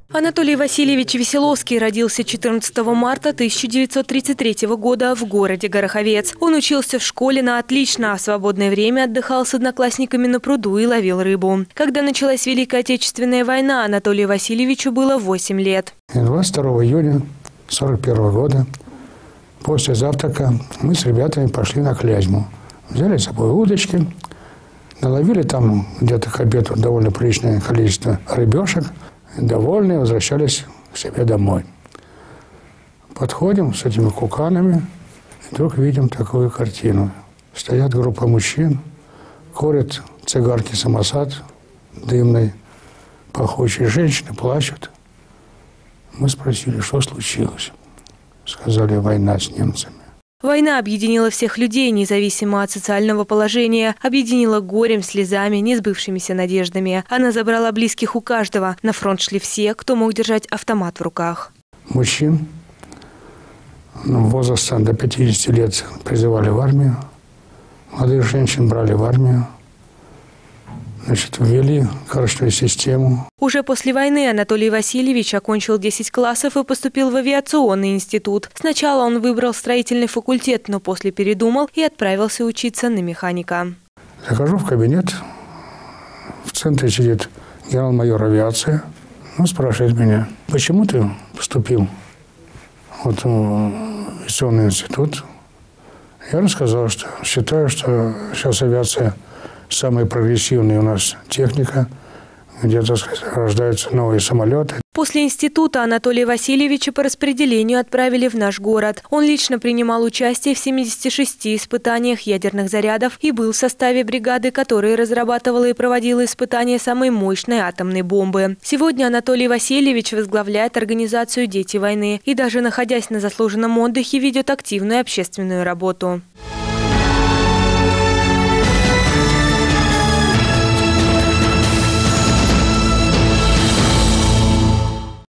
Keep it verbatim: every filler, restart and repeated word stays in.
Анатолий Васильевич Веселовский родился четырнадцатого марта тысяча девятьсот тридцать третьего года в городе Гороховец. Он учился в школе на отлично, а в свободное время отдыхал с одноклассниками на пруду и ловил рыбу. Когда началась Великая Отечественная война, Анатолию Васильевичу было восемь лет. двадцать второго июня сорок первого года после завтрака мы с ребятами пошли на Клязьму. Взяли с собой удочки, наловили там где-то к обеду довольно приличное количество рыбешек. Довольные, возвращались к себе домой. Подходим с этими куканами, и вдруг видим такую картину. Стоят группа мужчин, курят цигарки самосад дымной, пахучие женщины плачут. Мы спросили, что случилось. Сказали, война с немцами. Война объединила всех людей, независимо от социального положения, объединила горем, слезами, несбывшимися надеждами. Она забрала близких у каждого. На фронт шли все, кто мог держать автомат в руках. Мужчин возраста до пятидесяти лет призывали в армию. Молодых женщин брали в армию. Значит, ввели корочную систему. Уже после войны Анатолий Васильевич окончил десять классов и поступил в авиационный институт. Сначала он выбрал строительный факультет, но после передумал и отправился учиться на механика. Захожу в кабинет. В центре сидит генерал-майор авиации. Он спрашивает меня, почему ты поступил вот, в авиационный институт? Я рассказал, что считаю, что сейчас авиация самая прогрессивная у нас техника, где, так сказать, рождаются новые самолеты. После института Анатолия Васильевича по распределению отправили в наш город. Он лично принимал участие в семидесяти шести испытаниях ядерных зарядов и был в составе бригады, которая разрабатывала и проводила испытания самой мощной атомной бомбы. Сегодня Анатолий Васильевич возглавляет организацию «Дети войны» и даже находясь на заслуженном отдыхе ведет активную общественную работу.